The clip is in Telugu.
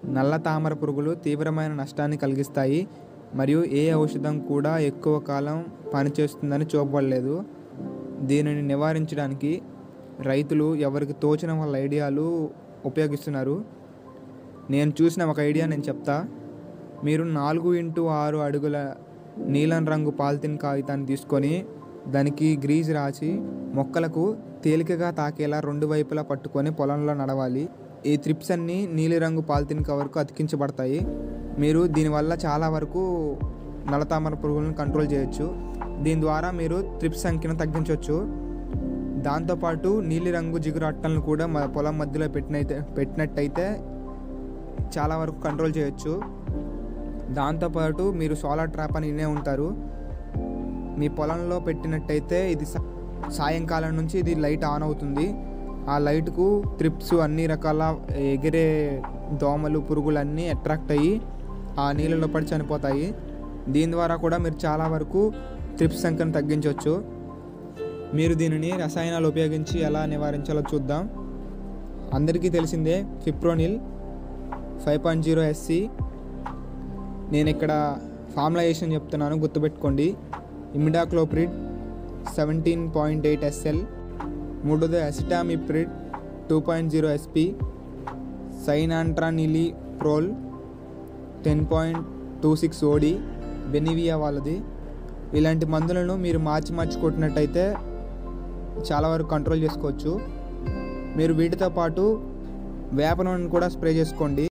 నల్ల తామర పురుగులు తీవ్రమైన నష్టాన్ని కలిగిస్తాయి మరియు ఏ ఔషధం కూడా ఎక్కువ కాలం పనిచేస్తుందని చూపబడలేదు. దీనిని నివారించడానికి రైతులు ఎవరికి తోచిన వాళ్ళ ఐడియాలు ఉపయోగిస్తున్నారు. నేను చూసిన ఒక ఐడియా నేను చెప్తా. మీరు 4x6 అడుగుల నీలం రంగు పాలిథిన్ కాగితాన్ని తీసుకొని దానికి గ్రీజ్ రాసి మొక్కలకు తేలికగా తాకేలా 2 వైపులా పట్టుకొని పొలంలో నడవాలి. ఈ త్రిప్స్ అన్నీ నీలిరంగు పాలిథిన్ కవర్కు అతికించబడతాయి. మీరు దీనివల్ల చాలా వరకు నల్లతామర పురుగులను కంట్రోల్ చేయొచ్చు. దీని ద్వారా మీరు త్రిప్స్ సంఖ్యను తగ్గించవచ్చు. దాంతోపాటు నీలిరంగు జిగురు అట్టలను కూడా పొలం మధ్యలో పెట్టినట్టయితే చాలా వరకు కంట్రోల్ చేయొచ్చు. దాంతోపాటు మీరు సోలార్ ట్రాప్ అని వినే ఉంటారు. మీ పొలంలో పెట్టినట్టయితే ఇది సాయంకాలం నుంచి ఇది లైట్ ఆన్ అవుతుంది. ఆ లైట్కు త్రిప్స్ అన్ని రకాల ఎగిరే దోమలు పురుగులన్నీ అట్రాక్ట్ అయ్యి ఆ నీళ్ళలో పడి చనిపోతాయి. దీని ద్వారా కూడా మీరు చాలా వరకు త్రిప్స్ సంఖ్యను తగ్గించవచ్చు. మీరు దీనిని రసాయనాలు ఉపయోగించి ఎలా నివారించాలో చూద్దాం. అందరికీ తెలిసిందే ఫిప్రోనిల్ 5.0 SC. నేను ఇక్కడ ఫార్ములైజేషన్ చెప్తున్నాను, గుర్తుపెట్టుకోండి. Imidacloprid 17.8 SL. మూడోది acetamiprid 2.0 SP. Cyantraniliprole 10.26 OD Benevia వాళ్ళది. ఇలాంటి మందులను మీరు మార్చి కొట్టినట్టయితే చాలా వరకు కంట్రోల్ చేసుకోవచ్చు. మీరు వీటితో పాటు వేప నూనెను కూడా స్ప్రే చేసుకోండి.